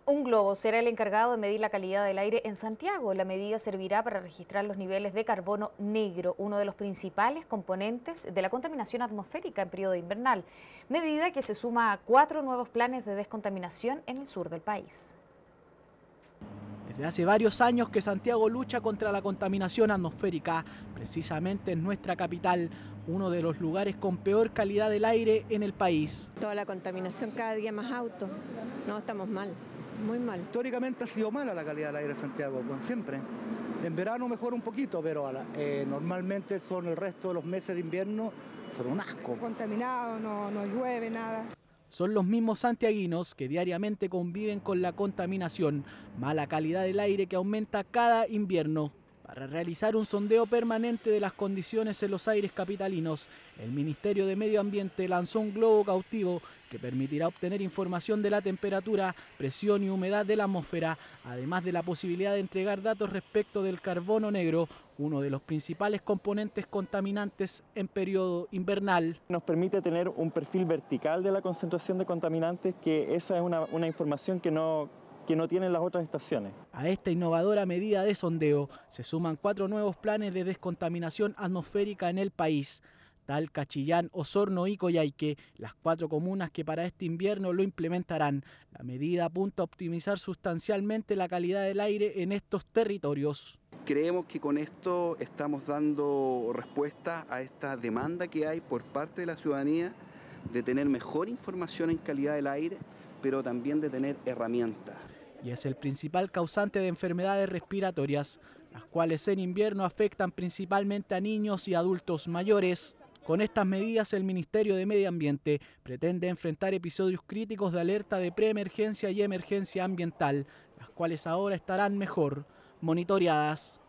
Un globo será el encargado de medir la calidad del aire en Santiago. La medida servirá para registrar los niveles de carbono negro, uno de los principales componentes de la contaminación atmosférica en periodo invernal, medida que se suma a 4 nuevos planes de descontaminación en el sur del país. Desde hace varios años que Santiago lucha contra la contaminación atmosférica, precisamente en nuestra capital, uno de los lugares con peor calidad del aire en el país. Toda la contaminación, cada día más autos. No, estamos mal, muy mal. Históricamente ha sido mala la calidad del aire en Santiago, pues, siempre. En verano mejora un poquito, pero normalmente son el resto de los meses de invierno, son un asco. Contaminado, no llueve, nada. Son los mismos santiaguinos que diariamente conviven con la contaminación, mala calidad del aire que aumenta cada invierno. Para realizar un sondeo permanente de las condiciones en los aires capitalinos, el Ministerio de Medio Ambiente lanzó un globo cautivo que permitirá obtener información de la temperatura, presión y humedad de la atmósfera, además de la posibilidad de entregar datos respecto del carbono negro, uno de los principales componentes contaminantes en periodo invernal. Nos permite tener un perfil vertical de la concentración de contaminantes, que esa es una información que no tienen las otras estaciones. A esta innovadora medida de sondeo se suman 4 nuevos planes de descontaminación atmosférica en el país. Talca, Chillán, Osorno y Coyhaique, las 4 comunas que para este invierno lo implementarán. La medida apunta a optimizar sustancialmente la calidad del aire en estos territorios. Creemos que con esto estamos dando respuesta a esta demanda que hay por parte de la ciudadanía de tener mejor información en calidad del aire, pero también de tener herramientas. Y es el principal causante de enfermedades respiratorias, las cuales en invierno afectan principalmente a niños y adultos mayores. Con estas medidas, el Ministerio de Medio Ambiente pretende enfrentar episodios críticos de alerta de preemergencia y emergencia ambiental, las cuales ahora estarán mejor monitoreadas.